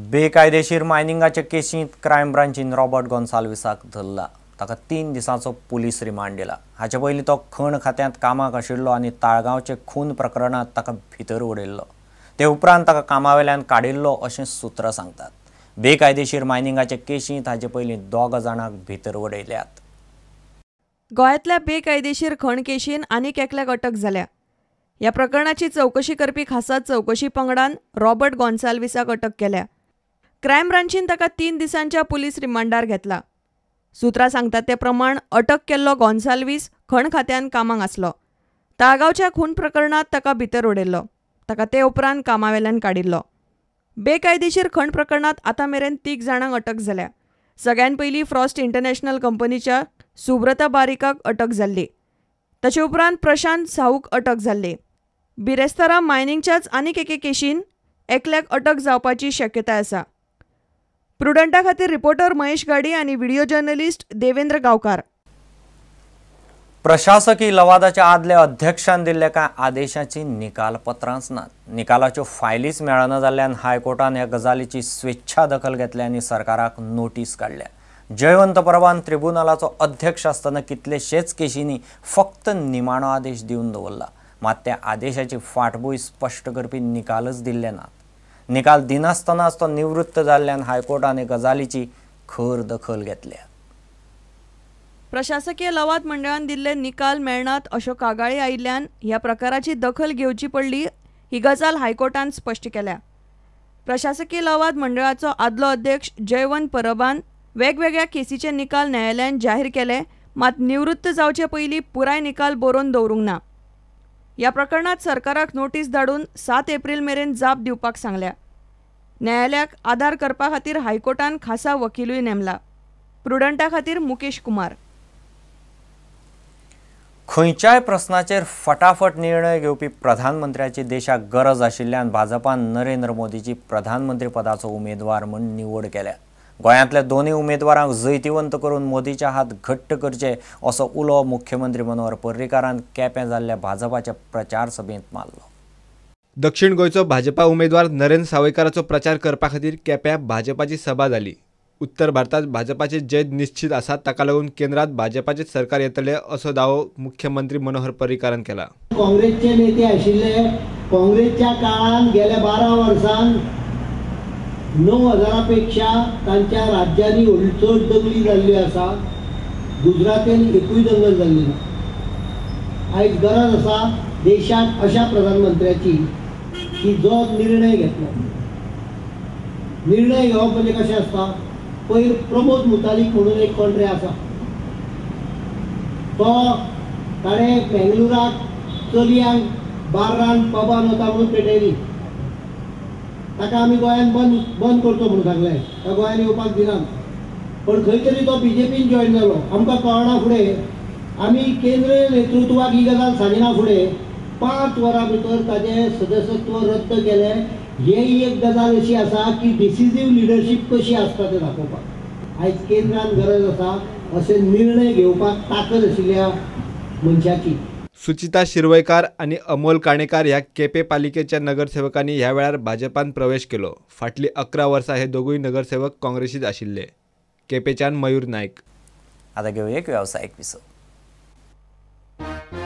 बेकायदेशीर मायनिंगाच्या केशींत crime ब्रांचीन Robert गोन्साल्विसाक धरला। ताका 3 दिसांचो पुलीस रिमांड दिला। हाचे पयलीं तो खण खात्यांत कामाक आशिल्लो आनी ताळगांवचे खून प्रकरणात ताका भितर उडयल्लो। ते उपरांत ताका कामावेल्यान काडिल्लो अशें सुत्रां सांगतात। बेकायदेशीर मायनिंगाच्या केशींत हाचे पयलीं 2 जाणांक भितर उडयल्यात। गोंयांतल्या बेकायदेशीर खण केशीन आनीक एकल्याक अटक जाल्या। ह्या प्रकरणाची चवकशी करपी खासा चवकशी पंगडान रॉबर्ट गोन्साल्विसाक अटक केल्या। क्रायम ब्रांचीन ताका 3 दिसांच्या पुलीस रिमांडार घेतला। सुत्रां सांगतात ते प्रमाण अटक केल्लो गोन्साल्वीस खण खात्यान कामाक आसलो। ताळगांवच्या खून प्रकरणात ताका भितर उडयल्लो। ताका ते उपरांत कामावेल्यान काडिल्लो। बेकायदेशीर खण प्रकरणात आतां मेरेन 3 जाणांक अटक जाल्या। सगळ्यान पयलीं फ्रॉस्ट इंटरनॅशनल कंपनीच्या सुब्रता बारिकाक अटक जाल्ली। ताचे उपरांत प्रशांत साहूक अटक जाल्ली। बिरेस्तारा मायनिंगच्याच आनीक एके केशीन एकल्याक अटक जावपाची शक्यताय आसा। प्रुडंटा खातीर रिपोर्टर महेश गाडी आनी व्हिडिओ जर्नलिस्ट देवेंद्र गांवकार। प्रशासकीय लवादाच्या आदल्या अध्यक्षान दिल्ल्या कांय आदेशाची निकालपत्रांच नात। निकालाच्यो फायलीच मेळना जाल्ल्यान हायकोर्टान ह्या गजालीची स्वेच्छा दखल घेतल्या आनी सरकाराक नोटीस काडल्या। जयवंत परबान ट्रिब्युनलाचो अध्यक्ष आसतना कितलेशेच केशींनी फक्त निमाणो आदेश दिवन दवरला, मात त्या आदेशाची फाटभूंय स्पश्ट करपी निकालच दिल्ले नात। निकाल दिनासतनाच तो निवृत्त जाल्ल्यान हायकोर्टान हे गजालीची खर दखल घेतल्या। प्रशासकीय लवाद मंडळान दिल्ले निकाल मेळनात अश्यो कागाळी आयिल्ल्यान ह्या प्रकाराची दखल घेवची पडली, ही गजाल हायकोर्टान स्पश्ट केल्या। प्रशासकीय लवाद मंडळाचो आदलो अध्यक्ष जयवंत परबान वेगवेगळ्या केसीचे निकाल न्यायालयान जाहीर केले, मात निवृत्त जावचे पयलीं पुराय निकाल बरोवन दवरूंक ना। ह्या प्रकरणात सरकाराक नोटीस धाडून 7 एप्रिल मेरेन जाप दिवपाक सांगल्या। न्यायालयाक आदार करपा खातीर हायकोर्टान खासा वकिलूय नेमला। प्रुडंटा खातीर मुकेश कुमार। खंयच्याय प्रस्नाचेर फटाफट निर्णय घेवपी प्रधानमंत्र्याची देशाक गरज आशिल्ल्यान भाजपान नरेंद्र मोदीची प्रधानमंत्री पदाचो उमेदवार म्हूण निवड केल्या। गोंयांतल्या दोनूय उमेदवारांक जैतिवंत करून मोदीचे हात घट्ट करचे असो उलो मुख्यमंत्री मनोहर पर्रीकारान केपें जाल्ल्या भाजपाच्या प्रचार सभेंत मारलो। दक्षिण गोंयचो भाजपा उमेदवार नरेंद्र सावयकाराचो प्रचार करपा खातीर केप्यां भाजपाची सभा जाली। उत्तर भारतांत भाजपाचे जय निश्चित आसा, ताका लागून केंद्रात भाजपाचेच सरकार येतले असो दावो मुख्यमंत्री मनोहर पर्रीकारान केला। काँग्रेसचे नेते आशिल्ले, काँग्रेसच्या काळान गेल्या 12 वर्सांत 9,000 पेक्षा तांच्या राज्यांनी चड दंगली जाल्ली आसा। गुजरातेन एकूय दंगल जाल्ली ना। आयज गरज आसा देशाक अशा प्रधानमंत्र्याची की जो निर्णय घेतलो। निर्णय घेवप म्हणजे कशें आसता, पयर प्रमोद मुतालीक म्हणून एक कोंट्रे आसा, तो ताणें बेंगलुराक चलयांक बार्रान पबान वता म्हणून पेटयली। ताका आमी गोंयांत बंद करचो म्हणून सांगलें, त्या गोंयांत येवपाक दिना। पण खंय तरी तो बीजेपीन जॉयन जालो। आमकां कळना फुडें आमी केंद्रीय नेतृत्वाक ही गजाल सांगिना फुडें 5 वरां भितर ताजें सदस्यत्व रद्द केलें। ही एक गजाल अशी आसा की डिसिजीव लिडरशीप कशी आसता तें दाखोवपाक आयज केंद्रान गरज आसा अशे निर्णय घेवपाक ताकद आशिल्ल्या मनशाची। सुचिता शिरवयकार आणि अमोल काणेकार ह्या केपें पालिकेच्या नगरसेवकांनी ह्या वेळार भाजपान प्रवेश केलो। फाटली 11 वर्सां हे दोगूय नगरसेवक काँग्रेसीत आशिल्ले। केपेच्यान मयूर नायक। आता घेवया एक व्यावसायिक विसो।